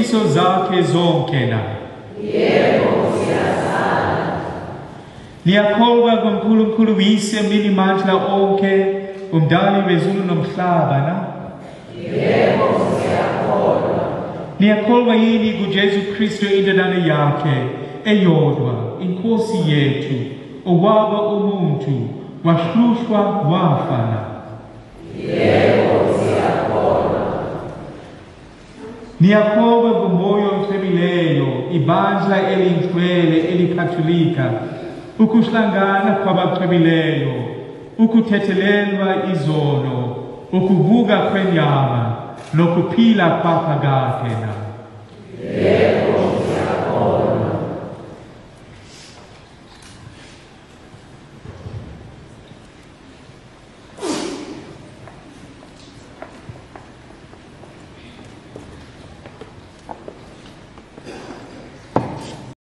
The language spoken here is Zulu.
ngezifiso zakhe zonke na. Niyakholwa kuNkulunkulu Uyise Mninimandla onke, umdali wezulu nomhlaba na. Niyakholwa yini kuJesu Kristu indodana yakhe eyodwa, inkosi yethu, owaba umuntu, wahlushwa wafa na. Niyakholwa kumoya othembileyo, ibandla elingcwele elikatholika, ukuhlangana kwabathembileyo, ukuthethelelwa izono, ukuvuka kwenyama, nokuphila kwaphakade na.